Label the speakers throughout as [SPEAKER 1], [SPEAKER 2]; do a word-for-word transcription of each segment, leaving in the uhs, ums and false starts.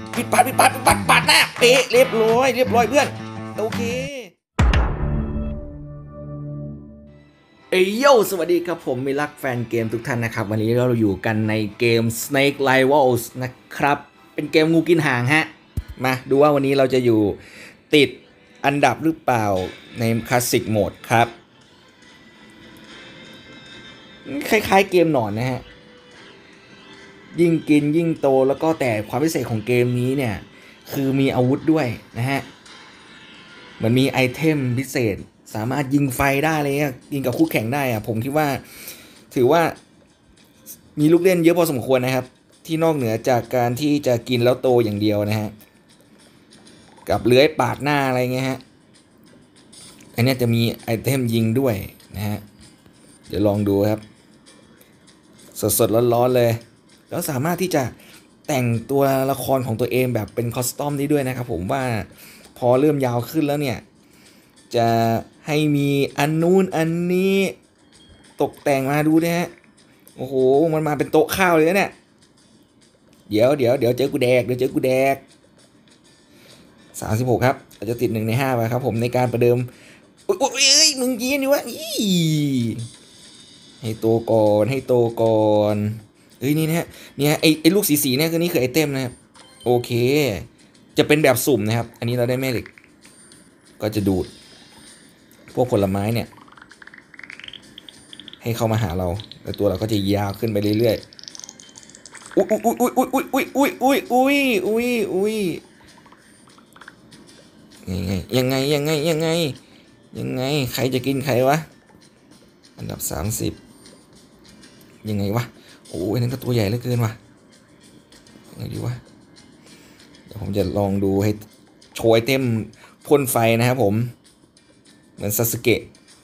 [SPEAKER 1] ปิดปาดปิดปาดปิดปาดปาดหน้าเป๊ะเรียบร้อยเรียบร้อยเพื่อนโอเคเอ้ยโยสวัสดีครับผมมิลักแฟนเกมทุกท่านนะครับวันนี้เราอยู่กันในเกม Snake Rivals นะครับเป็นเกมงูกินหางฮะมาดูว่าวันนี้เราจะอยู่ติดอันดับหรือเปล่าในคลาสสิกโหมดครับคล้ายๆเกมหนอนนะฮะยิ่งกินยิ่งโตแล้วก็แต่ความพิเศษของเกมนี้เนี่ยคือมีอาวุธด้วยนะฮะเหมือนมีไอเทมพิเศษสามารถยิงไฟได้เลยอ่ะยิงกับคู่แข่งได้อ่ะผมคิดว่าถือว่ามีลูกเล่นเยอะพอสมควรนะครับที่นอกเหนือจากการที่จะกินแล้วโตอย่างเดียวนะฮะกับเลื้อยปาดหน้าอะไรเงี้ยฮะอันนี้จะมีไอเทมยิงด้วยนะฮะเดี๋ยวลองดูครับสดๆร้อนๆเลยแล้วสามารถที่จะแต่งตัวละครของตัวเองแบบเป็นคอสตอมนี้ด้วยนะครับผมว่าพอเริ่มยาวขึ้นแล้วเนี่ยจะให้มีอันนู้นอันนี้ตกแต่งมาดูนะฮะโอ้โหมันมาเป็นโต๊ะข้าวเลยนะเนี่ยเดี๋ยวเดี๋ยวเดี๋ยวเจอกูแดกเดี๋ยวเจอกูแดกสามสิบหกครับอาจจะติดหนึ่งในห้าไปครับผมในการประเดิมอุ้ยอุ้ยเอ้ยมึงยีนี่วะให้โตก่อนให้โตก่อนเฮ้ยนี่นะฮะเนี่ยไอไอลูกสีสีเนี่ยคือนี่คือไอเทมนะครับโอเคจะเป็นแบบสุ่มนะครับอันนี้เราได้แม่เหล็กก็จะดูดพวกผลไม้เนี่ยให้เข้ามาหาเราแล้วตัวเราก็จะยาวขึ้นไปเรื่อยๆอุ้ยอุ้ยอุ้ยอุ้ยอุ้ยอุ้ยอุ้ยอุ้ยอุ้ยอุ้ยยังไงยังไงยังไงยังไงยังไงใครจะกินใครวะอันดับสามสิบยังไงวะโอ้ยนั่นก็ตัวใหญ่เหลือเกินวะยังไงดีวะเดี๋ยวผมจะลองดูให้โชว์ไอเทมพ่นไฟนะครับผมเหมือนซาสึเกะ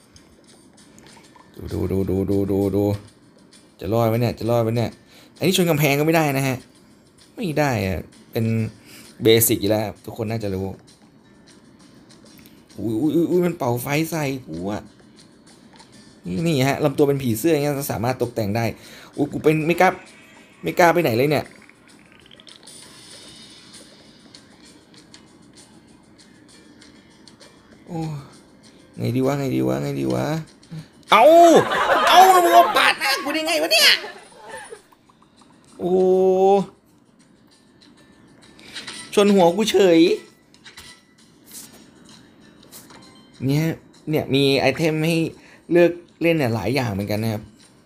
[SPEAKER 1] ดูดูดูดูดูดูดูจะรอดไหมเนี่ยจะรอดไหมเนี่ยอันนี้ชนกำแพงก็ไม่ได้นะฮะไม่ได้อะเป็นเบสิกอยู่แล้วทุกคนน่าจะรู้อุ้ยอุ้ยอุ้ยมันเป่าไฟใส่กูอะนี่นี่ฮะลำตัวเป็นผีเสื้ออย่างเงี้ยสามารถตกแต่งได้อุ้ยกูเป็นไม่กล้าไม่กล้าไปไหนเลยเนี่ยโอ้ไงดีวะไงดีวะไงดีวะเอาเอาแล้วมึงเอาปาดหน้ากูได้ไงวะเนี่ยโอ้ชนหัวกูเฉยเนี่ยเนี่ยมีไอเทมให้เลือกเล่นเนี่ยหลายอย่างเหมือนกันนะครับ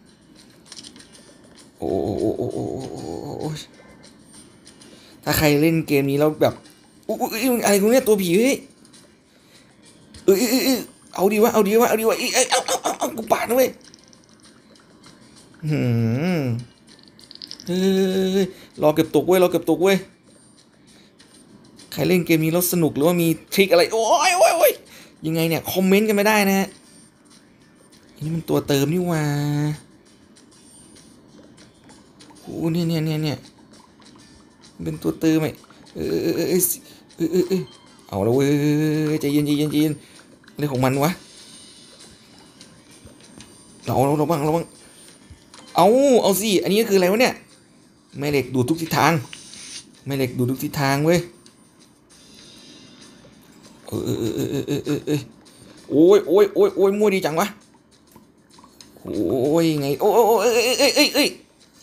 [SPEAKER 1] โอ้โอ้โอ้โอ้โอ้โอ้ถ้าใครเล่นเกมนี้แล้วแบบอุ้ยอะไรกูเนี่ยตัวผีเฮ้ยเออเออเออเอาดีวะเอาดีวะเอาดีวะเอ้ยเอาเอาเอาเอากูปาดนะเว้ยหืมเฮ้ยรอเก็บตกเว้ยรอเก็บตกเว้ยใครเล่นเกมนี้แล้วสนุกหรือว่ามีทริคอะไรโอ้ยโอ้ยโอ้ยยังไงเนี่ยคอมเมนต์กันไม่ได้นะฮะนี่มันตัวเติมนี่ว่าโอ้เนี่ยเนี่ยเนี่ยเนี่ยเป็นตัวเติมไอ้เออเออเออเออเออเออเอาแล้วเว้ยใจเย็นใจเย็นใจเย็นเรื่องของมันวะเราเราเราบ้างเราบ้างเอาเอาสิอันนี้คืออะไรวะเนี่ยแม่เหล็กดูทุกทิศทางแม่เหล็กดูทุกทิศทางเว้ยเออเออเออเออเออเออเออโอ้ยโอ้ยโอ้ยโอ้ยมั่วดีจังวะโอ้ยไงโอ้ยโอ้ยเอ้ยเอ้ยเอ้ยเอ้ย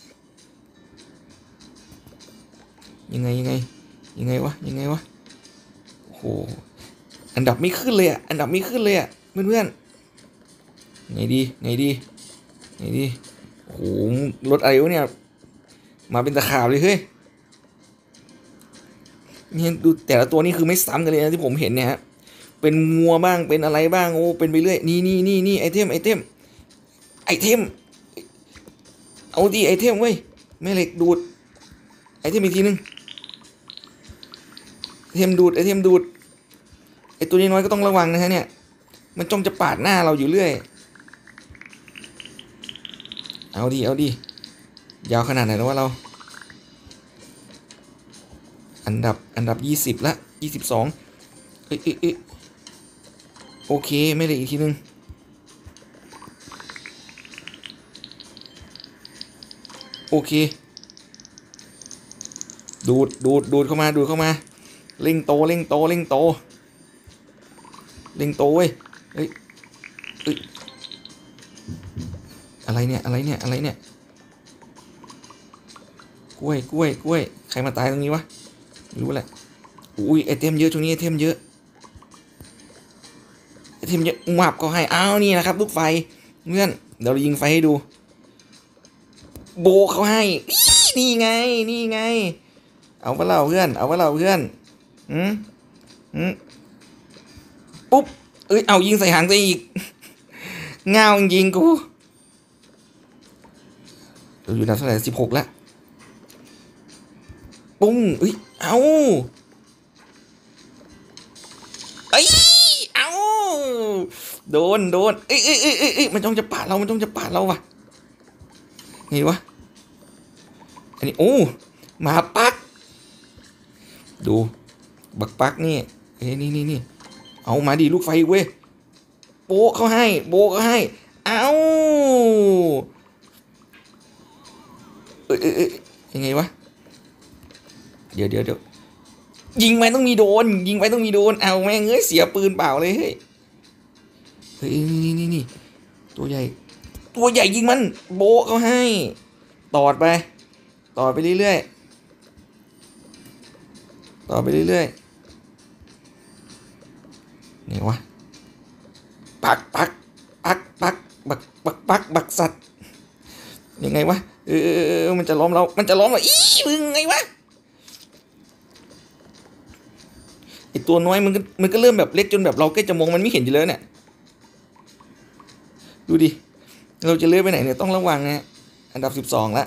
[SPEAKER 1] ยังไงยังไงยังไงวะยังไงวะโอ้โหอันดับไม่ขึ้นเลยอ่ะอันดับไม่ขึ้นเลยอ่ะเพื่อนเพื่อนไงดีไงดีไงดีโอ้โหรถอะไรวะเนี่ยมาเป็นตะขาบเลยเฮ้ยนี่ดูแต่ละตัวนี่คือไม่ซ้ำกันเลยนะที่ผมเห็นเนี่ยฮะเป็นงัวบ้างเป็นอะไรบ้างโอ้เป็นไปเรื่อยนี่นี่นี่นี่ไอเทมไอเทมไอเทมเอาดีไอเทมเว้ยแม่เหล็กดูดไอเทมอีกทีนึงไอเทมดูดไอเทมดูดไอตัวนี้น้อยก็ต้องระวังนะฮะเนี่ยมันจ้องจะปาดหน้าเราอยู่เรื่อยเอาดีเอาดียาวขนาดไหนแล้ววะเราอันดับอันดับยี่สิบละยี่สิบสองเอ้ยเอ้ยเอ้ยโอเคไม่เลยอีกทีนึงโอเคดูดดูดดูดเข้ามาดูดเข้ามาเร่งโตเร่งโตเร่งโตเร่งโตเว้ยเฮ้ยเฮ้ยอะไรเนี่ยอะไรเนี่ยอะไรเนี่ยกล้วยกล้วยกล้วยใครมาตายตรงนี้วะไม่รู้แหละอุ้ยไอเทมเยอะช่วงนี้ไอเทมเยอะไอเทมเยอะมับก็ให้อ้าวนี่นะครับลูกไฟเพื่อนเดี๋ยวเรายิงไฟให้ดูโบเขาให้นี่ไงนี่ไงเอาไปเล่าเพื่อนเอาไปเล่าเพื่อนอืมอืมปุ๊บเอ้ยเอายิงใส่หางตัวอีกเงาจริงกูเราอยู่อันดับเท่าไหร่สิบหกแล้วปุ้งเอ้ยเอาเอ้ยเอาโดนโดนเอ้ยเอ้ยเอ้ยเอ้ยมันต้องจะปาดเรามันต้องจะปาดเราวะไงวะอันนี้โอ้มาปักดูบักปักนี่เอ้ยนี่นี่นี่เอามาดิลูกไฟเว้ยโบเขาให้โบเขาให้เอาเอ้ยเอ้ยเอ้ยยังไงวะเดี๋ยวเดี๋ยวเดี๋ยวยิงไปต้องมีโดนยิงไปต้องมีโดนเอาแม่งเอ้ยเสียปืนเปล่าเลยเฮ้ยเฮ้ยนี่นี่นี่ตัวใหญ่ตัวใหญ่ยิงมันโบเขาให้ตอดไปต่อไปเรื่อยๆต่อไปเรื่อยๆนี่วะปักปักปักปักบักบักปักบักสัตว์ยังไงวะเออมันจะล้อมเรามันจะล้อมเราอีมึงไงวะไอตัวน้อยมันก็มันก็เริ่มแบบเล็กจนแบบเราใกล้จะมองมันไม่เห็นอยู่แล้วเนี่ยดูดิเราจะเลื่อนไปไหนเนี่ยต้องระวังนะอันดับสิบสองละ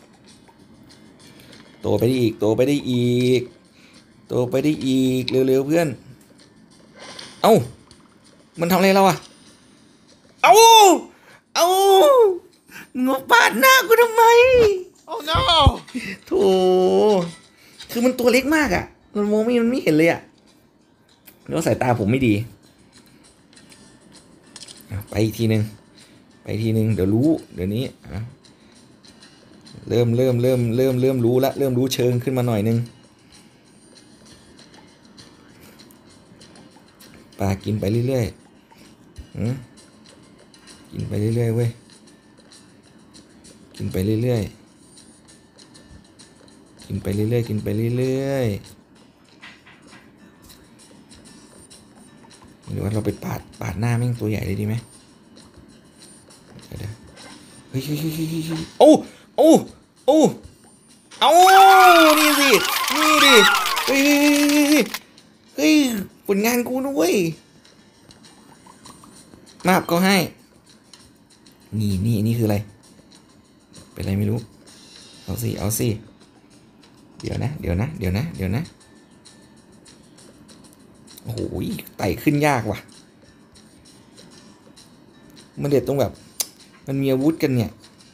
[SPEAKER 1] โตไปได้อีกโตไปได้อีกโตไปได้อีกเร็วๆเพื่อนเอ้ามันทำอะไรเราอะเอ้าเอ้างบปาดหน้ากูทำไม
[SPEAKER 2] Oh no
[SPEAKER 1] โถคือมันตัวเล็กมากอะมันมองไม่มันไม่เห็นเลยอะแล้วสายตาผมไม่ดีไปอีกทีหนึ่งไปทีหนึ่งเดี๋ยวรู้เดี๋ยวนี้เริ่มเริ่มเริ่มเริ่มเริ่มรู้ละเริ่มรู้เชิงขึ้นมาหน่อยนึงปลากินไปเรื่อยๆกินไปเรื่อยๆเว้ยกินไปเรื่อยๆกินไปเรื่อยๆกินไปเรื่อยๆหรือว่าเราไปปาดปาดหน้าแม่งตัวใหญ่เลยดีไหมเดี๋ยวเฮ้ยเฮ้ยเฮ้ยเฮ้ยโอ้โอ้โอ้เอานี่สินี่ดิเฮ้ยเฮ้ยผลงานกูนะเว้ยมาบก็ให้นี่นี่นี่คืออะไรเป็นอะไรไม่รู้เอาสิเอาสิเดี๋ยวนะเดี๋ยวนะเดี๋ยวนะเดี๋ยวนะโอ้โหไต่ขึ้นยากว่ะมันเด็ดตรงแบบมันมีอาวุธกันเนี่ย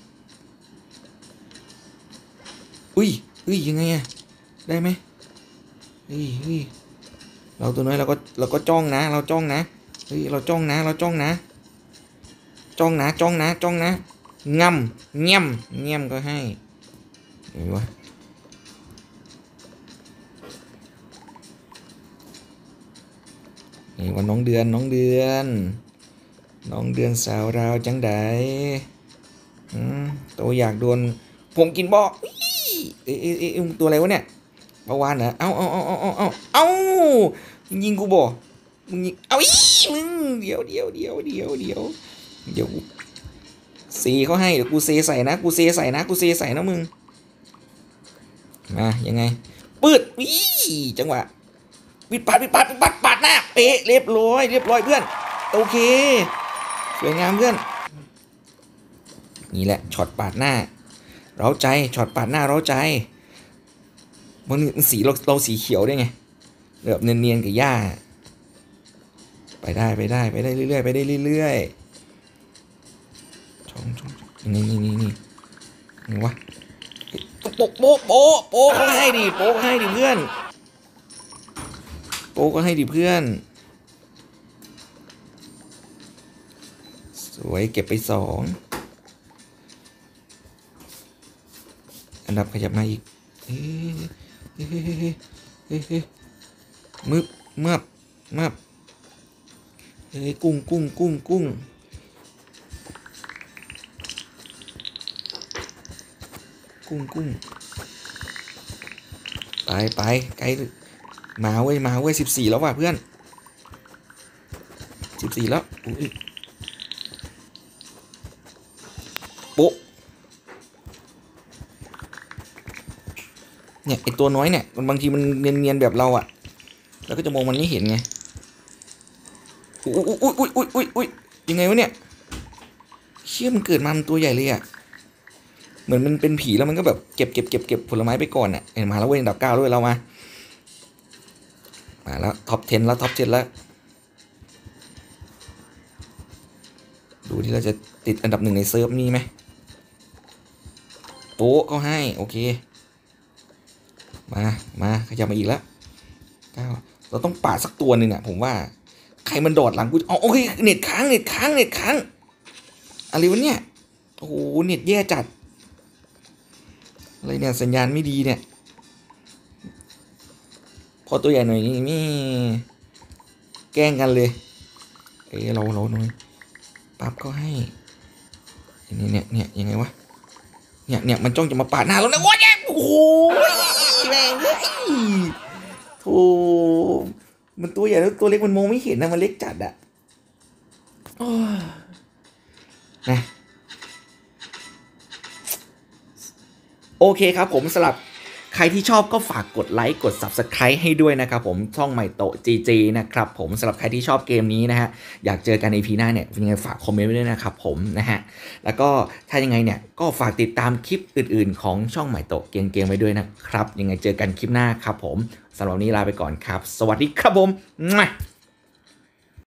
[SPEAKER 1] อุ้ยอุ้ยยังไงอะได้ไหมเฮ้ยเฮ้ยเราตัวน้อยเราก็เราก็จ้องนะเราจ้องนะเฮ้ยเราจ้องนะเราจ้องนะจ้องนะจ้องนะจ้องนะง่ำเงี้ยมเงี้ยมก็ให้เห็นวะนี่วันน้องเดือนน้องเดือนน้องเดือนสาวราวจังไดอืมตัวอยากโดนผมกินบ่เอ้ยเอ้ยเอ้ยตัวอะไรวะเนี่ยปลาวานเหรอเอาเอาเอาเอาเอาเอาเอามึงยิงกูบ่มึงยิงเอาอีมึงเดี๋ยวเดี๋ยวเดี๋ยวเดี๋ยวเดี๋ยวเดี๋ยวเซเขาให้เดี๋ยวกูเซใส่นะกูเซใส่นะกูเซใส่นะมึงมายังไงปืดวิจังหวะปิดปาดปิดปาดปิดปาดปาดหน้าเป๊ะเรียบร้อยเรียบร้อยเพื่อนโอเคสวยงามเพื่อนนี่แหละช็อตปาดหน้าเร้าใจช็อตปาดหน้าเร้าใจมันสีเราเราสีเขียวได้ไงแบบเนียนๆกับหญ้าไปได้ไปได้ไปได้เรื่อยๆไปได้เรื่อยๆช่องช่องนี่นี่นี่นี่นี่วะโป๊ะโป๊ะโป๊ะโป๊ะเขาให้ดิโป๊ะให้ดิเพื่อนโป๊ะก็ให้ดิเพื่อนสวยเก็บไปสองอันดับขยับมาอีกเอ๊ะเฮ้ยเฮ้ยเฮ้ยเฮ้ยเฮ้ยมึบมับมับเฮ้ยกุ้งกุ้งกุ้งกุ้งกุ้งกุ้งไปไปไกลมาเว้ยมาเว้ยสิบสี่แล้วว่ะเพื่อนสิบสี่แล้วอุ้ยโป๊ะเนี่ยไอตัวน้อยเนี่ยมันบางทีมันเนียนๆแบบเราอะแล้วก็จะมองมันไม่เห็นไงอุ้ยอุ้ยอุ้ยอุ้ยอุ้ยอุ้ยยังไงวะเนี่ยเชี่ยมันเกิดมามันตัวใหญ่เลยอะเหมือนมันเป็นผีแล้วมันก็แบบเก็บเก็บเก็บเก็บผลไม้ไปก่อนอะเห็นมาแล้วเว้ยอันดับเก้าด้วยเรามามาแล้วท็อปสิบแล้วท็อปสิบแล้วดูที่เราจะติดอันดับหนึ่งในเซิร์ฟนี้ไหมโป๊ะก็ให้โอเคมามาขยับมาอีกแล้วเก้าเราต้องปาดสักตัวหนึ่งอ่ะผมว่าใครมันโดดหลังกูอ๋อโอเคเน็ตค้างเน็ตค้างเน็ตค้างอะไรวะเนี่ยโอ้โหเน็ตแย่จัดอะไรเนี่ยสัญญาณไม่ดีเนี่ยพอตัวใหญ่หน่อยนี่ไม่แกล้งกันเลยเอ้เราเราหน่อยปั๊บก็ให้เนี่ยเนี่ยเนี่ยยังไงวะเนี่ยเนี่ยมันจ้องจะมาปาดหน้าเราเนี่ยโอ้ยโอ้โหแรงเลยโธ่มันตัวใหญ่แล้วตัวเล็กมันมองไม่เห็นนะมันเล็กจัดอะนะโอเคครับผมสำหรับใครที่ชอบก็ฝากกดไลค์กด ซับสไครบ์ ให้ด้วยนะครับผมช่องใหม่โตะ จี จี นะครับผมสำหรับใครที่ชอบเกมนี้นะฮะอยากเจอกันใน อี พี หน้าเนี่ยยังไงฝากคอมเมนต์ไว้ด้วยนะครับผมนะฮะแล้วก็ถ้ายังไงเนี่ยก็ฝากติดตามคลิปอื่นๆของช่องใหม่โตะเกมเกมไว้ด้วยนะครับยังไงเจอกันคลิปหน้าครับผมสำหรับวันนี้ลาไปก่อนครับสวัสดีครับผม